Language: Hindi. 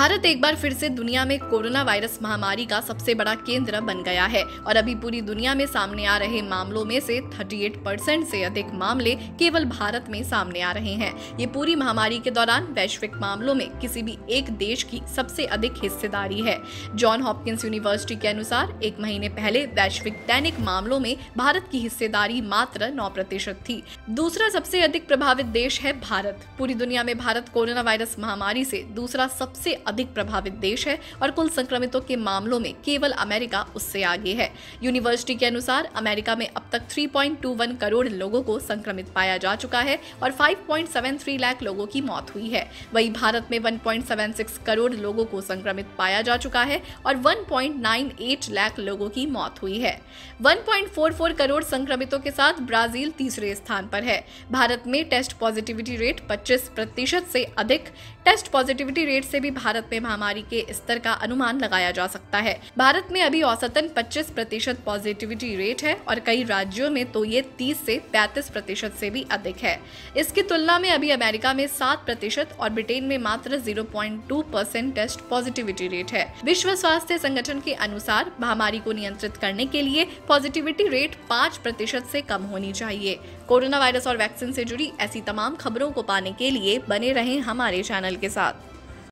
भारत एक बार फिर से दुनिया में कोरोना वायरस महामारी का सबसे बड़ा केंद्र बन गया है और अभी पूरी दुनिया में सामने आ रहे मामलों में से 38% से अधिक मामले केवल भारत में सामने आ रहे हैं। ये पूरी महामारी के दौरान वैश्विक मामलों में किसी भी एक देश की सबसे अधिक हिस्सेदारी है। जॉन हॉपकिंस यूनिवर्सिटी के अनुसार एक महीने पहले वैश्विक दैनिक मामलों में भारत की हिस्सेदारी मात्र 9% थी। दूसरा सबसे अधिक प्रभावित देश है भारत। पूरी दुनिया में भारत कोरोना वायरस महामारी से दूसरा सबसे अधिक प्रभावित देश है और कुल संक्रमितों के मामलों में केवल अमेरिका उससे आगे है। यूनिवर्सिटी के अनुसार अमेरिका में अब तक 3.21 करोड़ लोगों को संक्रमित पाया जा चुका है और 5.73 लाख लोगों की मौत हुई है। वहीं भारत में 1.76 करोड़ लोगों को संक्रमित पाया जा चुका है और 1.98 लाख लोगों की मौत हुई है। 1.44 करोड़ संक्रमितों के साथ ब्राजील तीसरे स्थान पर है। भारत में टेस्ट पॉजिटिविटी रेट 25% से अधिक। टेस्ट पॉजिटिविटी रेट से भी भारत में महामारी के स्तर का अनुमान लगाया जा सकता है। भारत में अभी औसतन 25% पॉजिटिविटी रेट है और कई राज्यों में तो ये 30 से 35% से भी अधिक है। इसकी तुलना में अभी अमेरिका में 7% और ब्रिटेन में मात्र 0.2% टेस्ट पॉजिटिविटी रेट है। विश्व स्वास्थ्य संगठन के अनुसार महामारी को नियंत्रित करने के लिए पॉजिटिविटी रेट 5% से कम होनी चाहिए। कोरोना वायरस और वैक्सीन से जुड़ी ऐसी तमाम खबरों को पाने के लिए बने रहें हमारे चैनल के साथ।